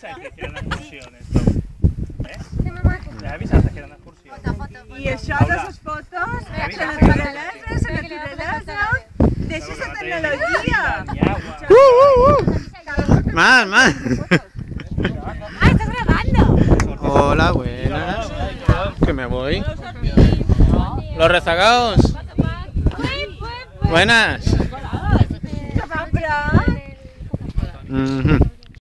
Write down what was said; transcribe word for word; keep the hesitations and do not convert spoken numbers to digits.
avisaste que era una excursión esto? Eh? ¿Le avisaste que era una excursión? I això de les fotos, la naturalesa, la naturalesa, deixa la tecnologia. Uh, uh, uh. Más, más. ¡Ah, estás grabando! Hola, buenas. Que me voy. Los rezagados. Buenas. Que va, però... Mhm.